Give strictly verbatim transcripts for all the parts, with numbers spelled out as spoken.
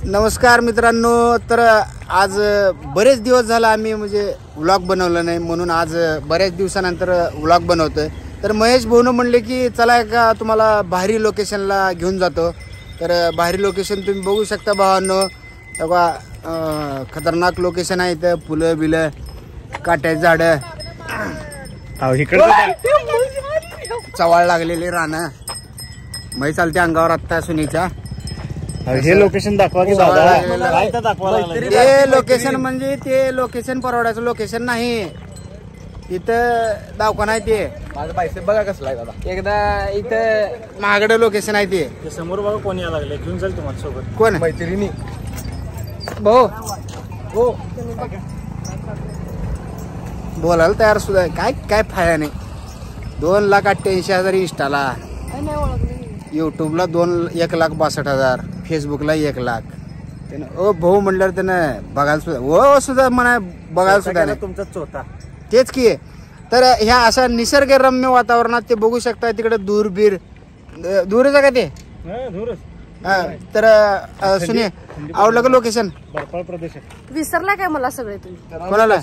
नमस्कार मित्रांनो, तर आज बरेच दिवस झाला आम्ही म्हणजे व्लॉग बनवला नाही, म्हणून आज बऱ्याच दिवसानंतर व्लॉग बनवतोय. तर महेश भाऊन म्हणले की चला का तुम्हाला भारी लोकेशनला घेऊन जातो. तर भारी लोकेशन तुम्ही बघू शकता भावांनो, तेव्हा खतरनाक लोकेशन आहे इथं. फुलं बिलं, काट्याची झाडं, चवाळ लागलेले रानं, महेश चालते अंगावर आत्ता सुनीच्या. हे लोकेशन दाखवा की दाखवा. ते लोकेशन म्हणजे ते लोकेशन परवडायचं लोकेशन नाही, तिथं दवाखाना आहे. ते माझं पैसे बघा कसला आहे दादा. एकदा इथं महागडं लोकेशन आहे. ते समोर बघा कोणी यायला लागले, घेऊन जाईल तुम्हाला सोबत. कोण? मैत्रिणी. भाऊ हो, बोलायला तयार सुद्धा काय काय फायदा नाही. दोन लाख अठ्ठ्याऐंशी हजार इंस्टाला, युट्यूबला दोन एक लाख बासष्ट हजार, फेसबुकला एक लाख. त्यानं ओ भाऊ म्हणल्यावर त्यानं बघायला सुद्धा ओ सुद्धा म्हणा बघायला सुद्धा नाही. तुमचा चौथा तेच की. तर ह्या अशा निसर्गरम्य वातावरणात ते बघू शकता. तिकडे दूरबीर दूरच आहे का ते? तर सुने आवडलं का लोकेशन? बर्फाळ प्रदेश विसरला काय मला सगळे तुम्ही? कोणाला?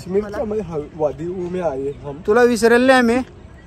तुला विसरेल नाही आम्ही.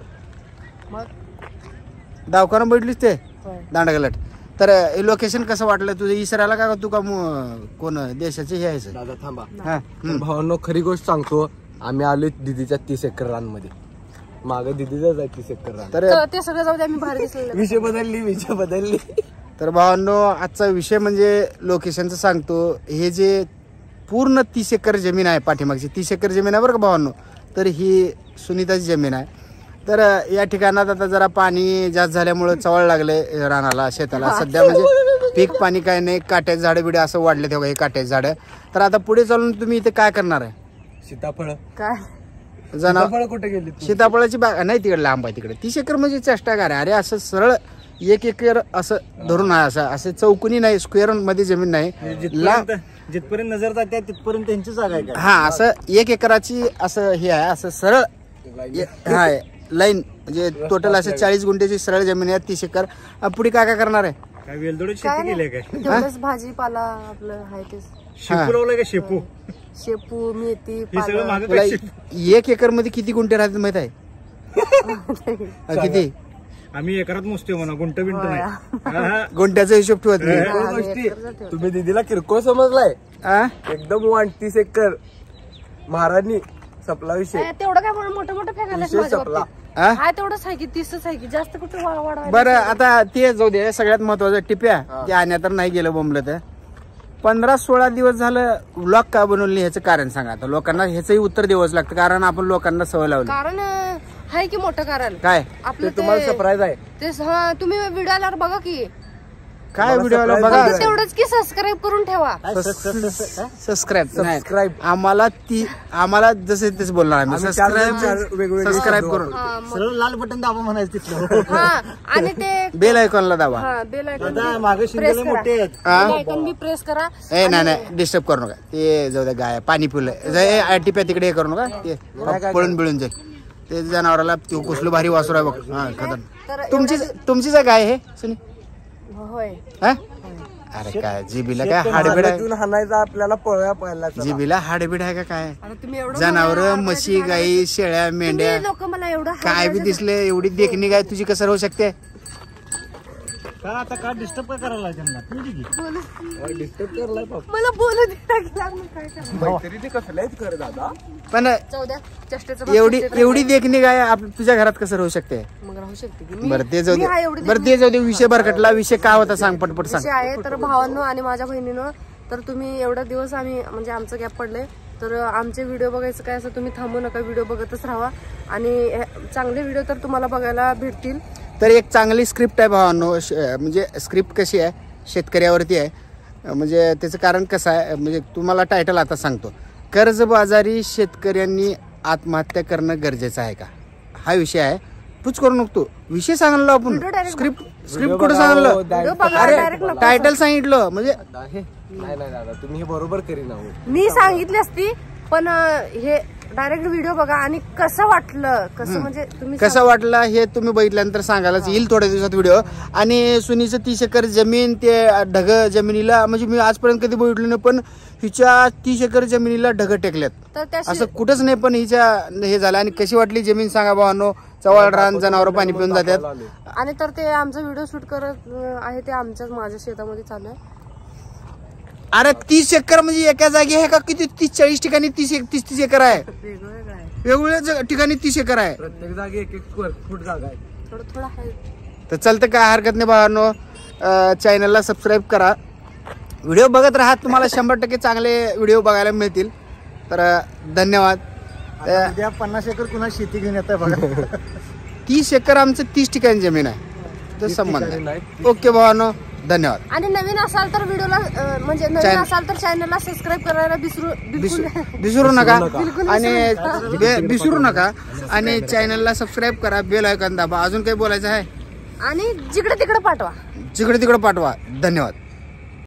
दवाखाना बैठलीस ते दांडगलट. तर हे लोकेशन कसं वाटलं तुझं? इसरायला का तू का कोण देशाचे हे आहे? दादा थांबा. भावांनो, खरी गोष्ट सांगतो, आम्ही आलो दिदीच्या तीस एकर रानमध्ये. माग दिदीचाच आहे तीस एकर रान. तर ते सगळं जाऊ दे, आम्ही बाहेर दिसलेलं. विषय बदलली विषय बदलली तर भावांनो, आजचा विषय म्हणजे लोकेशनचं सांगतो. हे जे पूर्ण तीस एकर जमीन आहे, पाठीमागची तीस एकर जमीन आहे बरं का भावांनो. तर ही सुनीताची जमीन आहे. तर या ठिकाणात आता जरा पाणी जास्त झाल्यामुळे चवळ लागले रानाला, शेताला. सध्या म्हणजे पीक पाणी काय नाही, काट्याचे झाडं बिडे असं वाढले तेव्हा हे काट्याचे झाडं. तर आता पुढे चालून तुम्ही इथे काय करणार आहे? सीताफळ काय जनावर कुठे गेली? सीताफळाची बाग नाही, तिकडे लांब आहे. तिकडे तीस एकर म्हणजे चेष्टा काय? अरे असं सरळ एक एकर असं धरून आहे, असं असं चौकोनी नाही, स्क्वेअर मध्ये जमीन नाही. जिथपर्यंत नजर जाते तिथपर्यंत त्यांची जागा आहे. हा, असं एक एकराची असं हे आहे, असं सरळ हा लाईन. म्हणजे टोटल असं चाळीस गुंठ्याची सरळ जमीन आहे, तीस एकर. पुढे काय काय करणार आहे? काय वेलदोडी शेती केली काय? तेवढंच भाजीपाला आपलं आहे ते. शेपू लावलाय का? शेपू शेपू, मेथी, हे सगळं मागं तुला काय? एक एकर मध्ये किती गुंठे राहतात माहित आहे? किती? आम्ही एकरात मोजतो म्हणा, गुंट बिंट नाही. गुंठ्याचा हिशोब ठेवत नाही. तुम्ही दिदीला किरकोळ समजलाय. आ? एकदम वन तीस एकर महाराणी सपला विषय. तेवढं काय म्हणून मोठं मोठं फेकायला सपला. आ? हा तेवढंच आहे की तीसच आहे की, जास्त कुठे वाढ. बरं, आता ते जाऊ दे. सगळ्यात महत्वाचं टिप्या ते आणण्या तर नाही गेलं बोंबलं. तर पंधरा सोळा दिवस झालं व्लॉग का बनवले ह्याचं कारण सांगा. आता लोकांना ह्याचंही उत्तर द्यावंच लागतं, कारण आपण लोकांना सवय लावली. कारण आहे की मोठं कारण काय? आपलं तुम्हाला सरप्राईज आहे. ते. हा, तुम्ही व्हिडिओ आल्यावर बघा की. काय व्हिडिओला बघा. तेवढंच की सबस्क्राईब करून ठेवा. सबस्क्राईब सबस्क्राईब आम्हाला ती आम्हाला जसे तेच बोलणार आम्ही. सबस्क्राईब सबस्क्राईब करून सरळ लाल बटन दाबा म्हणायचं तिथलं. हा, आणि ते बेल आयकॉनला दाबा. हा, बेल आयकॉन मागे शिंदे मोठे आहेत. बेल आयकॉन बी प्रेस करा. ए नाही नाही, डिस्टर्ब करू नका. ते जाऊ द्या, गाय पाणी पिवलं टिप्या तिकडे हे करू नका. ते पळून बिळून जाईल. ते जनावराला कुसलं भारी वासरू आहे बघ. हा, खतर. तुमची तुमचीच आहे गाय हे सुनी? होय. अरे काय जिबीला काय हाडबीड आहे? हाणायचा आपल्याला पळव्या पाहिला. जिबीला हाडबीड आहे का काय? तुम्ही एवढं जनावर, म्हशी, गाई, शेळ्या, मेंढ्या लोक मला एवढं काय बी दिसले. एवढी देखणी गाय तुझी कसं राहू शकते? का आता का डिस्टर्ब काय करायला त्यांना? डिस्टर्ब करलाय मला बोलू दे. कसले कर दादा. पण चौदा चेष्टेचं एवढी एवढी देखणी गाय आप- तुझ्या घरात कसं राहू शकते? मग राहू शकते की. बरं ते जाऊ मी हा दे. एवढी बरं ते जाऊ दे. विषय भरकटला. विषय काय होता सांग, पटपट सांग. विषय आहे. तर भावांनो आणि माझ्या बहिणीनं, तर तुम्ही एवढा दिवस आम्ही म्हणजे आमचं गॅप पडलंय, तर आमचे व्हिडिओ बघायचं काय असं तुम्ही थांबू नका, व्हिडिओ बघतच राहा. आणि चांगले व्हिडिओ तर तुम्हाला बघायला भेटतील. तर एक चांगली स्क्रिप्ट आहे भावांनो. म्हणजे स्क्रिप्ट कशी आहे? शेतकऱ्यावरती आहे. म्हणजे त्याचं कारण कसं आहे, म्हणजे तुम्हाला टायटल आता सांगतो. कर्जबाजारी शेतकऱ्यांनी आत्महत्या करणं गरजेचं आहे का, हा विषय आहे. तूच करू नको, विषय सांगलो आपण. स्क्रिप्ट स्क्रिप्ट कुठं सांगलं? अरे टायटल सांगितलं म्हणजे नाही नाही दादा, तुम्ही हे बरोबर करीन. मी सांगितली असती, पण हे डायरेक्ट व्हिडिओ बघा आणि कसं वाटलं कसं म्हणजे तुम्ही कसं वाटलं हे तुम्ही बघितल्यानंतर सांगायलाच येईल थोड्या दिवसात व्हिडिओ. आणि सुनीचं तीस एकर जमीन ते ढग जमिनीला म्हणजे मी आजपर्यंत कधी बघितलं नाही, पण हिच्या तीस एकर जमिनीला ढग टेकल्यात तर त्या असं कुठंच नाही. पण हिच्या हे झालं. आणि कशी वाटली जमीन सांगा भावांनो. चवळ रान जनावर पाणी पिऊन जातात. आणि तर ते आमचं व्हिडिओ शूट करत आहे ते आमच्याच माझ्या शेतामध्ये चालू आहे. अरे तीस एकर म्हणजे एका जागी आहे का किती? तीस चाळीस ठिकाणी तीस एक तीस तीस एकर आहे. वेगवेगळ्या ज- ठिकाणी तीस एकर आहे. प्रत्येक जागी एक एक स्क्वेअर फूट जागा आहे. थोडं थोडं आहे. तर चालतं काय हरकत नाही भावांनो. चॅनलला सबस्क्राईब करा. व्हिडिओ बघत राहा. तुम्हाला शंभर टक्के चांगले व्हिडिओ बघायला मिळतील. तर अ, धन्यवाद. आता उद्या पन्नास एकर कुणा शेती घेऊन येत बघा. तीस एकर आमचं तीस ठिकाणी जमीन आहे. तर संबंध ठिकाणी नाही. नाही. ओके भावांनो धन्यवाद. आणि नवीन असाल तर व्हिडिओला म्हणजे नवीन चॅन- असाल तर चॅनलला सबस्क्राईब करायला विसरू बिलकुल विसरू विसरू नका. बिलकुल आणि बे- विसरू नका. आणि चॅनलला सबस्क्राईब करा. बेल आयकॉन दाबा. अजून काही बोलायचं आहे? आणि जिकडे तिकडे पाठवा. जिकडे तिकडे पाठवा. धन्यवाद.